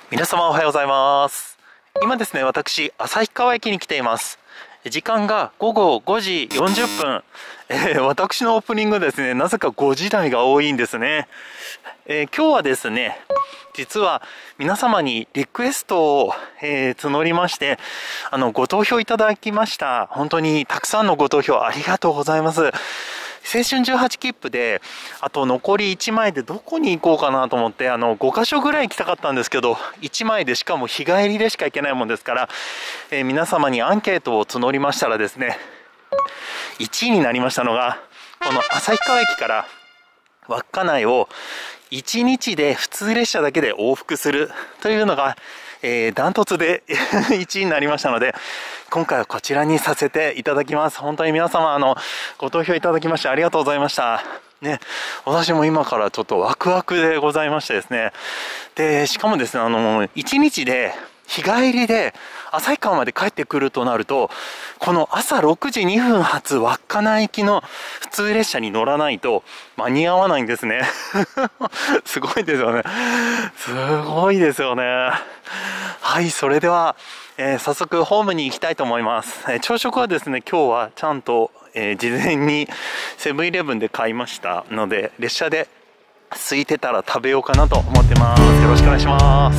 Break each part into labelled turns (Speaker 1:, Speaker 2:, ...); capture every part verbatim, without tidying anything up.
Speaker 1: 皆様おはようございます。今ですね、私、旭川駅に来ています。時間がごごごじよんじゅっぷん。えー、私のオープニングですね、なぜかごじ台が多いんですね。えー、今日はですね、実は皆様にリクエストを、えー、募りまして、あの、ご投票いただきました。本当にたくさんのご投票ありがとうございます。青春じゅうはち切符で、あと残りいちまいでどこに行こうかなと思って、あの、ごかしょぐらい行きたかったんですけど、いちまいでしかも日帰りでしか行けないもんですから、えー、皆様にアンケートを募りましたらですね、いちいになりましたのが、この旭川駅から稚内をいちにちで普通列車だけで往復するというのが、えー、ダントツでいちいになりましたので、今回はこちらにさせていただきます。本当に皆様、あの、ご投票いただきましてありがとうございました。ね、私も今からちょっとワクワクでございましてですね。で、しかもですね、あの、いちにちで、日帰りで旭川まで帰ってくるとなると、この朝ろくじにふん発稚内行きの普通列車に乗らないと間に合わないんですね。すごいですよね。すごいですよね。はい、それでは、えー、早速ホームに行きたいと思います。えー、朝食はですね、今日はちゃんと、えー、事前にセブンイレブンで買いましたので、列車で空いてたら食べようかなと思ってます。よろしくお願いします。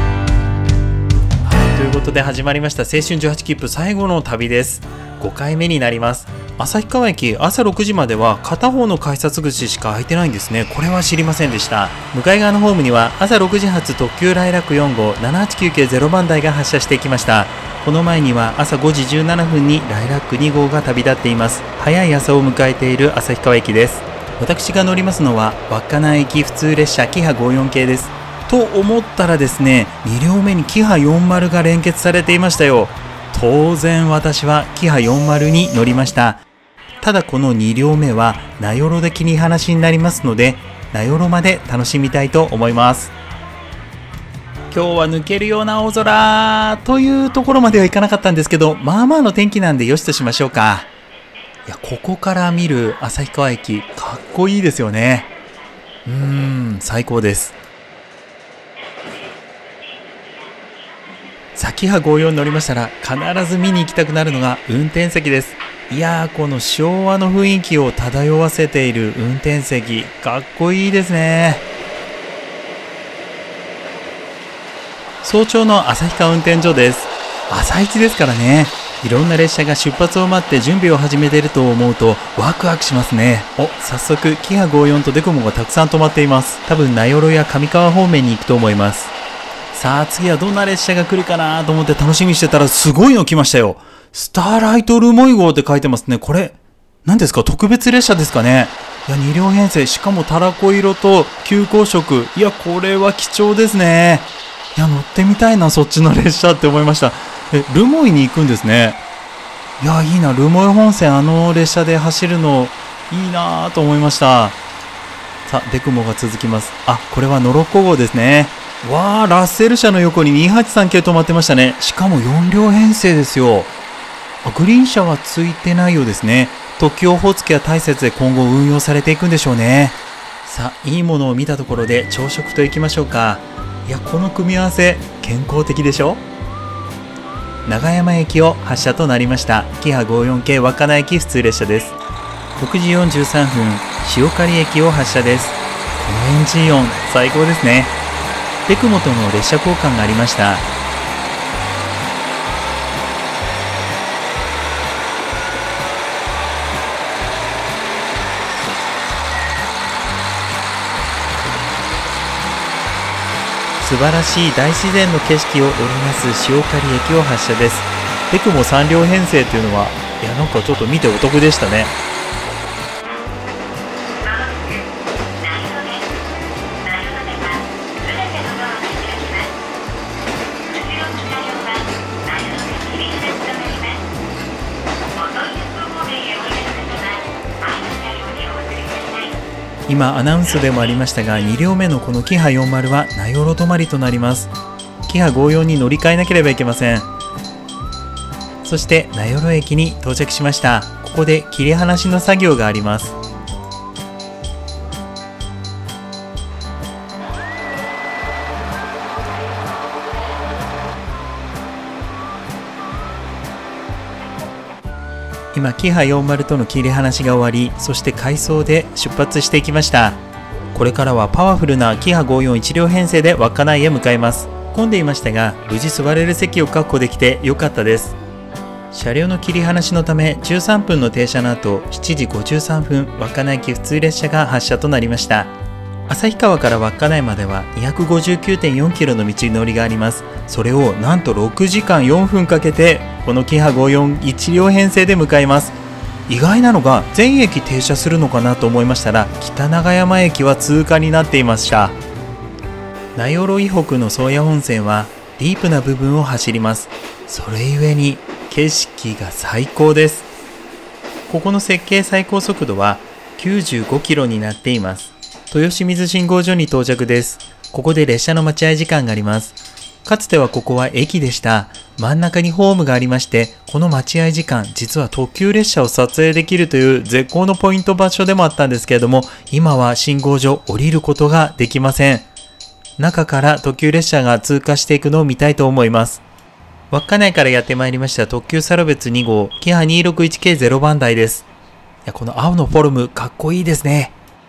Speaker 2: ということで始まりました青春じゅうはち切符最後の旅です。ごかいめになります。旭川駅朝ろくじまでは片方の改札口しか空いてないんですね。これは知りませんでした。向かい側のホームには朝ろくじ発特急ライラックよん号 ななはちきゅう系ゼロ 番台が発車していきました。この前には朝ごじじゅうななふんにライラックに号が旅立っています。早い朝を迎えている旭川駅です。私が乗りますのは稚内駅普通列車キハごじゅうよん系です。と思ったらですね、に両目にキハよんじゅうが連結されていましたよ。当然私はキハよんじゅうに乗りました。ただこのに両目は名寄で切り離しになりますので、名寄まで楽しみたいと思います。今日は抜けるような青空というところまではいかなかったんですけど、まあまあの天気なんでよしとしましょうか。いや、ここから見る旭川駅かっこいいですよね。うーん、最高です。キハごじゅうよん乗りましたら必ず見に行きたくなるのが運転席です。いやー、この昭和の雰囲気を漂わせている運転席かっこいいですね。早朝の旭川運転所です。朝一ですからね、いろんな列車が出発を待って準備を始めていると思うとワクワクしますね。お、早速キハごじゅうよんとデコモがたくさん止まっています。多分名寄や上川方面に行くと思います。さあ次はどんな列車が来るかなと思って楽しみにしてたらすごいの来ましたよ。スターライトルモイ号って書いてますね。これ何ですか？特別列車ですかね。いや、に両編成、しかもたらこ色と急行色。いや、これは貴重ですね。いや、乗ってみたいな、そっちの列車って思いました。え、ルモイに行くんですね。いや、いいな、ルモイ本線あの列車で走るのいいなと思いました。さあデクモが続きます。あ、これはノロッコ号ですね。わー、ラッセル車の横ににはちさん系止まってましたね。しかもよん両編成ですよ。あ、グリーン車はついてないようですね。特急オホーツクや大雪で今後運用されていくんでしょうね。さあいいものを見たところで朝食といきましょうか。いや、この組み合わせ健康的でしょ。長山駅を発車となりました。キハごじゅうよん系稚内駅普通列車です。ろくじよんじゅうさんふん塩刈駅を発車です。このエンジン音最高ですね。デクモとの列車交換がありました。素晴らしい大自然の景色を織りなす塩刈駅を発車です。デクモさん両編成というのは、いや、なんかちょっと見てお得でしたね。今アナウンスでもありましたが、に両目のこのキハよんじゅうは名寄止まりとなります。キハごじゅうよんに乗り換えなければいけません。そして名寄駅に到着しました。ここで切り離しの作業があります。 今キハよんじゅうとの切り離しが終わり、そして回送で出発していきました。これからはパワフルなキハごじゅうよんいち両編成で稚内へ向かいます。混んでいましたが無事座れる席を確保できてよかったです。車両の切り離しのためじゅうさんぷんの停車の後、しちじごじゅうさんぷん稚内行き普通列車が発車となりました。旭川から稚内までは にひゃくごじゅうきゅうてんよんキロの道のりがあります。それをなんとろくじかんよんぷんかけてこのキハごじゅうよんいち両編成で向かいます。意外なのが全駅停車するのかなと思いましたら、北長山駅は通過になっていました。名寄以北の宗谷本線はディープな部分を走ります。それゆえに景色が最高です。ここの設計最高速度はきゅうじゅうごキロになっています。豊清水信号所に到着です。ここで列車の待合時間があります。かつてはここは駅でした。真ん中にホームがありまして、この待合時間、実は特急列車を撮影できるという絶好のポイント場所でもあったんですけれども、今は信号所降りることができません。中から特急列車が通過していくのを見たいと思います。稚内からやってまいりました特急サロベツに号、キハにひゃくろくじゅういち系ゼロ番台です。いや、この青のフォルム、かっこいいですね。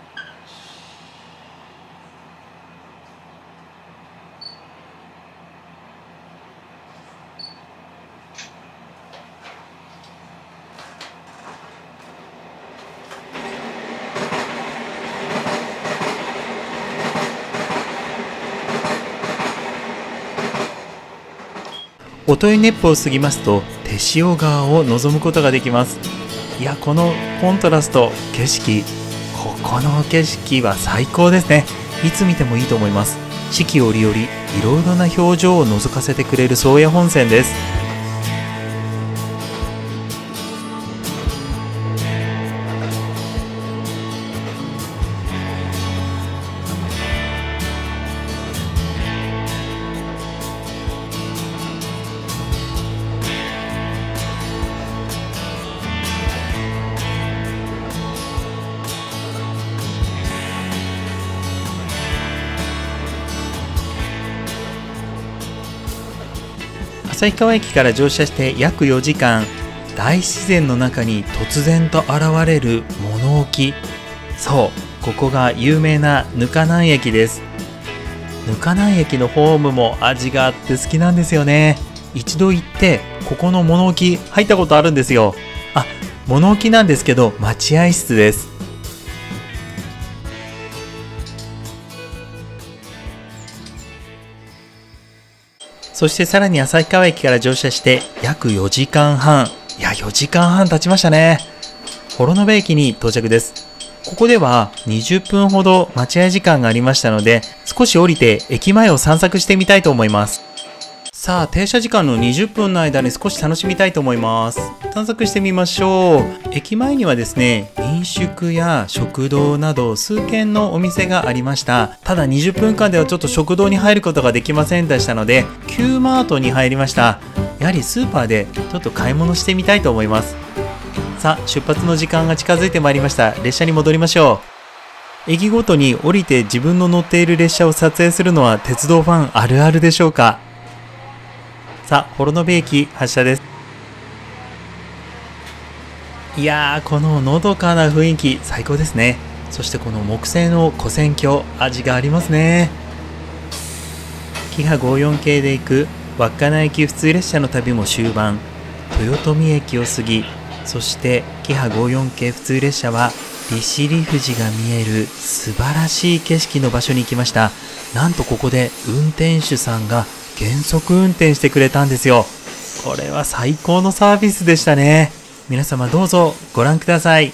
Speaker 2: 音威熱波を過ぎますと手塩川を望むことができます。いや、このコントラスト、景色、ここの景色は最高ですね。いつ見てもいいと思います。四季折々いろいろな表情を覗かせてくれる宗谷本線です。旭川駅から乗車して約よじかん、大自然の中に突然と現れる物置。そう、ここが有名な糠南駅です。糠南駅のホームも味があって好きなんですよね。一度行ってここの物置入ったことあるんですよ。あ、物置なんですけど待合室です。そしてさらに旭川駅から乗車して約よじかんはん。いや、よじかんはん経ちましたね。幌延駅に到着です。ここではにじゅっぷんほど待合時間がありましたので、少し降りて駅前を散策してみたいと思います。さあ、停車時間のにじゅっぷんの間に少し楽しみたいと思います。探索してみましょう。駅前にはですね、飲食や食堂など数軒のお店がありました。ただにじゅっぷんかんではちょっと食堂に入ることができませんでしたので、Qマートに入りました。やはりスーパーでちょっと買い物してみたいと思います。さあ、出発の時間が近づいてまいりました。列車に戻りましょう。駅ごとに降りて自分の乗っている列車を撮影するのは鉄道ファンあるあるでしょうか。さあ、幌延駅発車です。いやー、こののどかな雰囲気最高ですね。そしてこの木製の跨線橋、味がありますね。キハごじゅうよん系で行く稚内行き普通列車の旅も終盤。豊臣駅を過ぎ、そしてキハごじゅうよん系普通列車は利尻富士が見える素晴らしい景色の場所に行きました。なんとここで運転手さんが減速運転してくれたんですよ。これは最高のサービスでしたね。皆様どうぞご覧ください。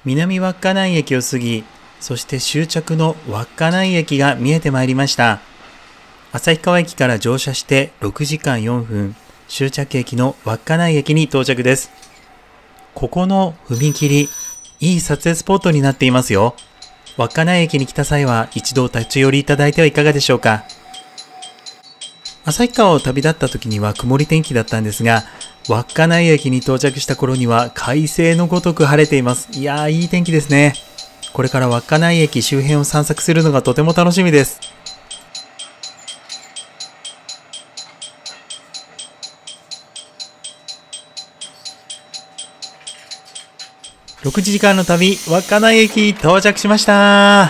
Speaker 2: 南稚内駅を過ぎ、そして終着の稚内駅が見えてまいりました。旭川駅から乗車してろくじかんよんぷん、終着駅の稚内駅に到着です。ここの踏切、いい撮影スポットになっていますよ。稚内駅に来た際は一度立ち寄りいただいてはいかがでしょうか。旭川を旅立った時には曇り天気だったんですが、稚内駅に到着した頃には快晴のごとく晴れています。いやー、いい天気ですね。これから稚内駅周辺を散策するのがとても楽しみです。ろくじかんの旅、稚内駅到着しました。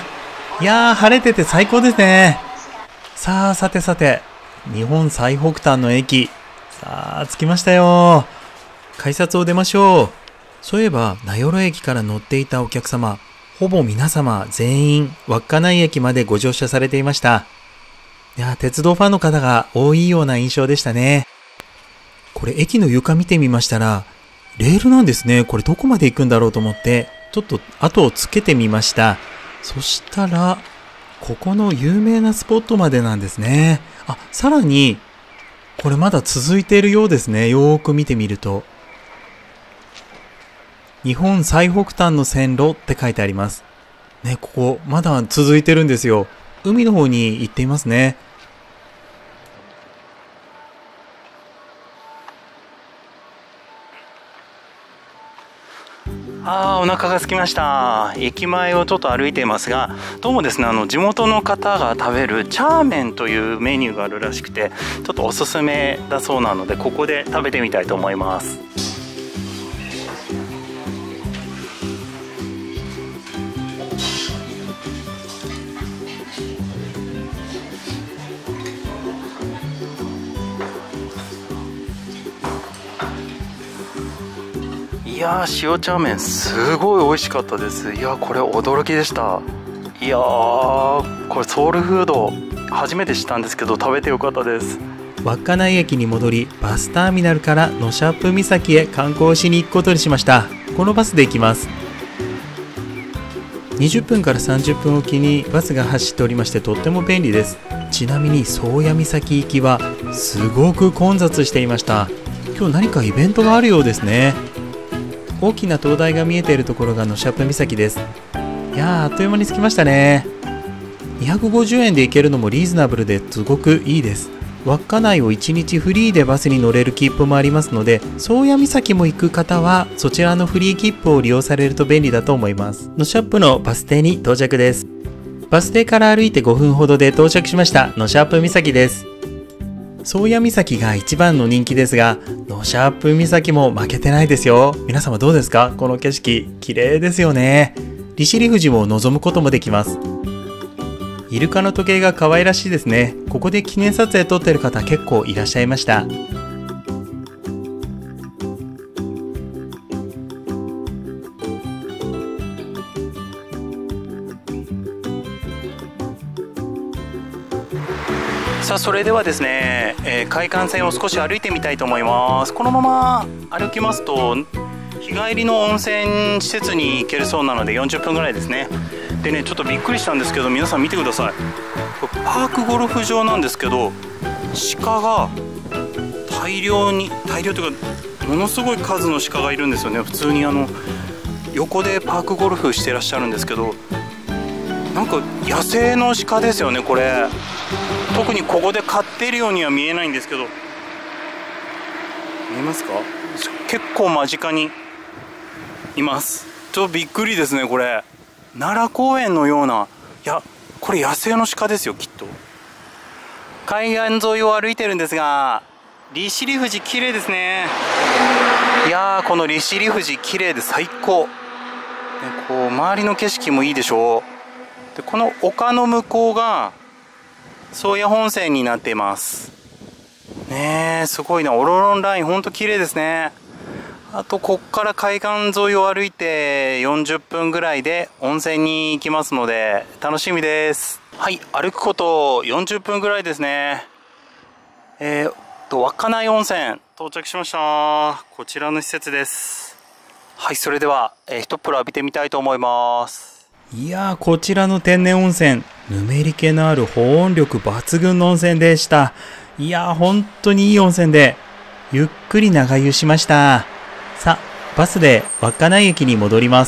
Speaker 2: いやー、晴れてて最高ですね。さあ、さてさて、日本最北端の駅、さあ、着きましたよ。改札を出ましょう。そういえば、名寄駅から乗っていたお客様、ほぼ皆様全員、稚内駅までご乗車されていました。いや、鉄道ファンの方が多いような印象でしたね。これ、駅の床見てみましたら、レールなんですね。これどこまで行くんだろうと思って、ちょっと後をつけてみました。そしたら、ここの有名なスポットまでなんですね。あ、さらに、これまだ続いているようですね。よーく見てみると。日本最北端の線路って書いてあります。ね、ここまだ続いてるんですよ。海の方に行っていますね。
Speaker 1: あー、お腹が空きました。駅前をちょっと歩いていますが、どうもですね、あの地元の方が食べるチャーメンというメニューがあるらしくて、ちょっとおすすめだそうなので、ここで食べてみたいと思います。いやー、塩チャーメンすごい美味しかったです。いやー、これ驚きでした。いやー、これソウルフード初めて知ったんですけど、食べてよかったです。
Speaker 2: 稚内駅に戻り、バスターミナルからノシャープ岬へ観光しに行くことにしました。このバスで行きます。にじゅっぷんからさんじゅっぷんおきにバスが走っておりまして、とっても便利です。ちなみに宗谷岬行きはすごく混雑していました。今日何かイベントがあるようですね。大きな灯台が見えているところがノシャープ岬です。いやー、あっという間に着きましたね。にひゃくごじゅうえんで行けるのもリーズナブルですごくいいです。稚内をいちにちフリーでバスに乗れる切符もありますので、宗谷岬も行く方はそちらのフリー切符を利用されると便利だと思います。ノシャープのバス停に到着です。バス停から歩いてごふんほどで到着しましたノシャープ岬です。宗谷岬が一番の人気ですが、ノシャープ岬も負けてないですよ。皆様どうですか？この景色綺麗ですよね。利尻富士を望むこともできます。イルカの時計が可愛らしいですね。ここで記念撮影撮ってる方結構いらっしゃいました。
Speaker 1: さあ、それではですね、えー、海岸線を少し歩いてみたいと思います。このまま歩きますと日帰りの温泉施設に行けるそうなのでよんじゅっぷんぐらいですね。でね、ちょっとびっくりしたんですけど、皆さん見てください。これパークゴルフ場なんですけど、鹿が大量に大量というかものすごい数の鹿がいるんですよね。普通にあの横でパークゴルフしてらっしゃるんですけど、なんか野生の鹿ですよね。これ特にここで飼っているようには見えないんですけど、見えますか？結構間近にいます。ちょっとびっくりですね。これ奈良公園のような、いやこれ野生の鹿ですよ、きっと。海岸沿いを歩いてるんですが、利尻富士綺麗ですね。いやー、この利尻富士綺麗で最高。でこう周りの景色もいいでしょう。でこの丘の向こうが宗谷本線になっていますね。えすごいな。オロロンラインほんと綺麗ですね。あとこっから海岸沿いを歩いてよんじゅっぷんぐらいで温泉に行きますので楽しみです。はい、歩くことよんじゅっぷんぐらいですね。えー、と稚内温泉到着しました。こちらの施設です。 はい、それでは、えー、一風呂浴びてみたいと思います。
Speaker 2: いやー、こちらの天然温泉、ぬめり気のある保温力抜群の温泉でした。いやー、本当にいい温泉で、ゆっくり長湯しました。さあ、バスで稚内駅に戻ります。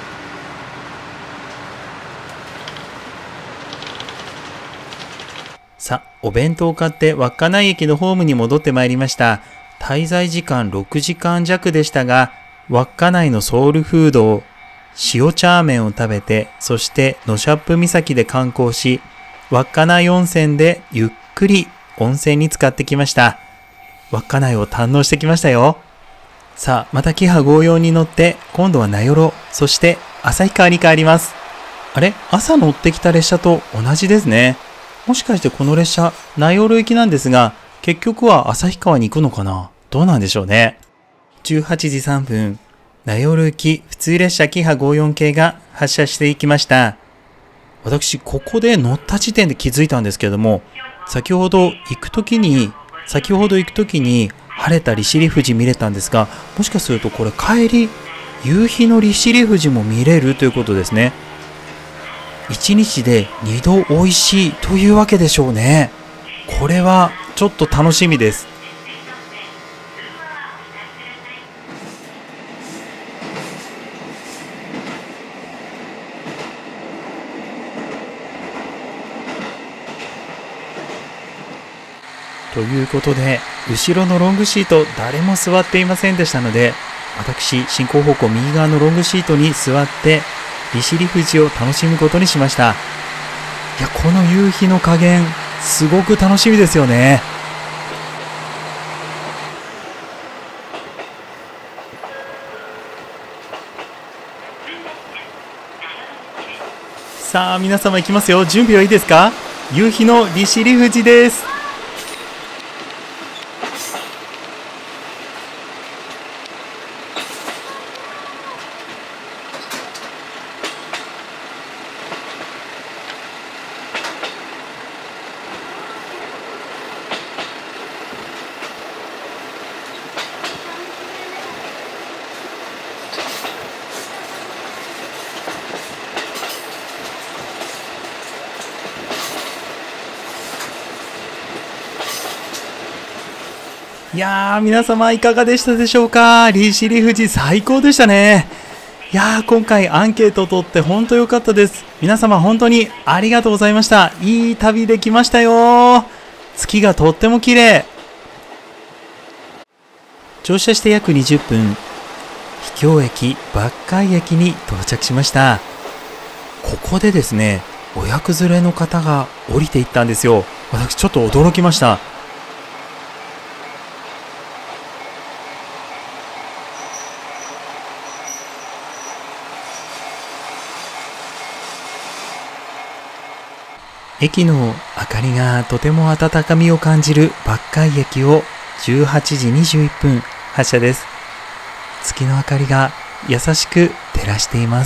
Speaker 2: さあ、お弁当を買って稚内駅のホームに戻ってまいりました。滞在時間ろくじかん弱でしたが、稚内のソウルフードを塩チャーメンを食べて、そしてノシャップ岬で観光し、稚内温泉でゆっくり温泉に浸かってきました。稚内を堪能してきましたよ。さあ、またキハごじゅうよんに乗って、今度は名寄、そして旭川に帰ります。あれ？朝乗ってきた列車と同じですね。もしかしてこの列車、名寄行きなんですが、結局は旭川に行くのかな？どうなんでしょうね。じゅうはちじさんぷん、名寄行き普通列車キハごじゅうよん系が発車していきました。私、ここで乗った時点で気づいたんですけれども、先ほど行くときに、先ほど行くときに晴れた利尻富士見れたんですが、もしかするとこれ帰り、夕日の利尻富士も見れるということですね。一日で二度美味しいというわけでしょうね。これはちょっと楽しみです。ということで、後ろのロングシート誰も座っていませんでしたので、私、進行方向右側のロングシートに座って利尻富士を楽しむことにしました。いや、この夕日の加減すごく楽しみですよね。さあ、皆様行きますよ。準備はいいですか？夕日の利尻富士です。いやー、皆様いかがでしたでしょうか？利尻富士最高でしたね。いやー、今回アンケートを取って本当良かったです。皆様本当にありがとうございました。いい旅できましたよ。月がとっても綺麗。乗車して約にじゅっぷん、秘境駅抜海駅に到着しました。ここでですね、親子連れの方が降りていったんですよ。私ちょっと驚きました。駅の明かりがとても温かみを感じる抜海駅をじゅうはちじにじゅういっぷん発車です。月の明かりが優しく照らしています。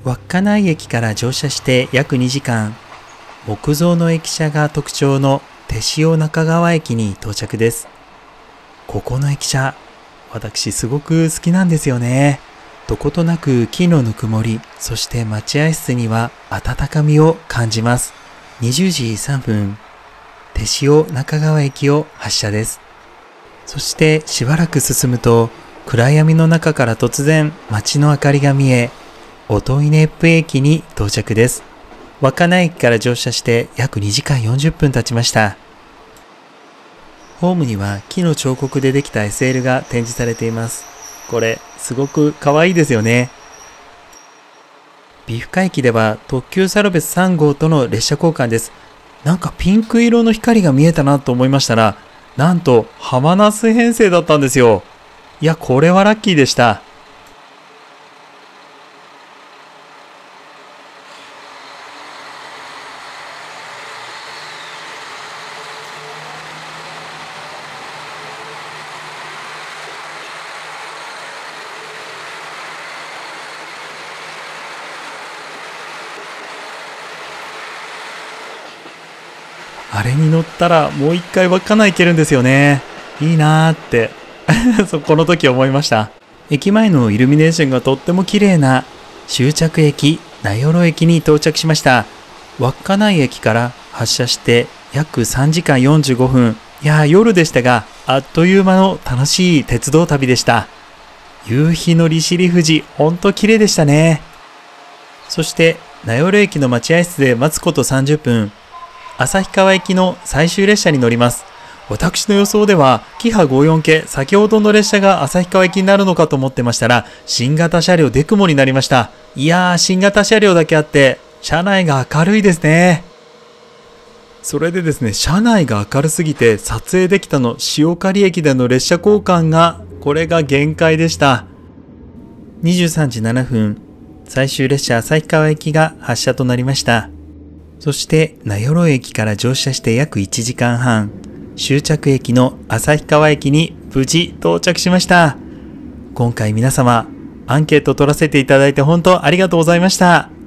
Speaker 2: 稚内駅から乗車して約にじかん、木造の駅舎が特徴の手塩中川駅に到着です。ここの駅舎、私すごく好きなんですよね。どことなく木のぬくもり、そして待合室には温かみを感じます。にじゅうじさんぷん、手塩中川駅を発車です。そしてしばらく進むと、暗闇の中から突然街の明かりが見え、音威子府駅に到着です。稚内駅から乗車して約にじかんよんじゅっぷん経ちました。ホームには木の彫刻でできた エスエル が展示されています。これすごく可愛いですよね。美深駅では特急サロベスさん号との列車交換です。なんかピンク色の光が見えたなと思いましたら、なんと浜那須編成だったんですよ。いや、これはラッキーでした。あれに乗ったらもう一回稚内行けるんですよね。いいなーってそこの時思いました。駅前のイルミネーションがとっても綺麗な終着駅名寄駅に到着しました。稚内駅から発車して約さんじかんよんじゅうごふん。いやー、夜でしたがあっという間の楽しい鉄道旅でした。夕日の利尻富士、ほんと綺麗でしたね。そして名寄駅の待合室で待つことさんじゅっぷん。旭川行きの最終列車に乗ります。私の予想ではキハごじゅうよん系、先ほどの列車が旭川行きになるのかと思ってましたら、新型車両デクモになりました。いやー、新型車両だけあって車内が明るいですね。それでですね、車内が明るすぎて撮影できたの塩刈駅での列車交換が、これが限界でした。にじゅうさんじななふん、最終列車旭川行きが発車となりました。そして名寄駅から乗車して約いちじかんはん、終着駅の旭川駅に無事到着しました。今回皆様アンケート取らせていただいて本当ありがとうございました。